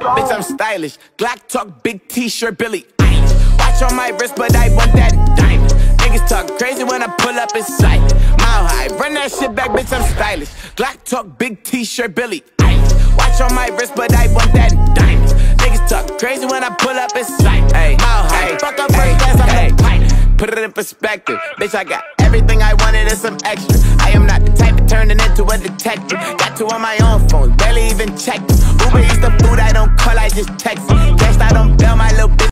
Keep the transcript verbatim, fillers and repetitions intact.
Bitch, I'm stylish. Glock talk, big t-shirt, Billy Eilish. Watch on my wrist, but I want that diamond. Niggas talk crazy when I pull up in sight. Mile high, run that shit back, bitch, I'm stylish. Glock talk, big t-shirt, Billy Eilish. Watch on my wrist, but I want that diamond. Niggas talk crazy when I pull up in sight. Mile high, fuck up first class, I'm a pilot. Put it in perspective, bitch, I got everything I wanted and some extra. I am not the type of turning into a detective. Got two on my own phone, barely even checked them. Uber eats the food I don't call, I just text them. Cashed out on bail, my little bitch.